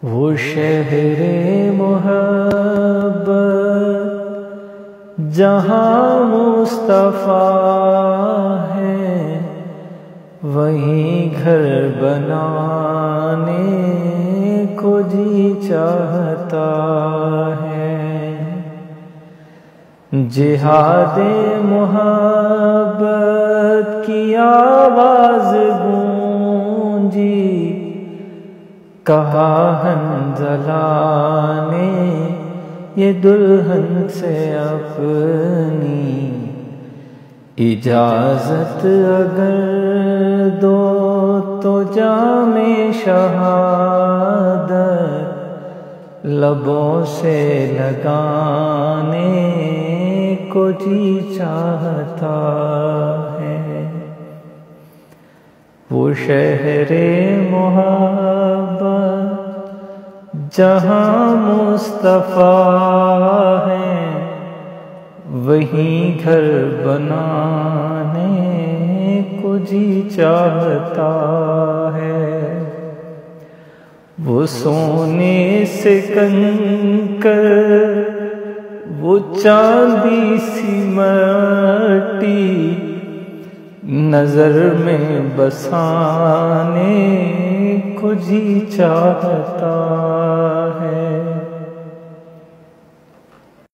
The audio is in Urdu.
وہ شہر محبت جہاں مصطفیٰ ہے، وہیں گھر بنانے کو جی چاہتا ہے۔ جہاد محبت کی آواز گونجی، کہا حنظلہ نے یہ دلہن سے اپنی اجازت اگر دو تو جام شہادت لبوں سے لگانے کو جی چاہتا ہے۔ وہ شہر محبت جہاں مصطفیٰ ہے، وہیں گھر بنانے کو جی چاہتا ہے۔ وہ سونے سے کنکر، وہ چاندی سی مٹی نظر میں بسانے کو جی چاہتا ہے۔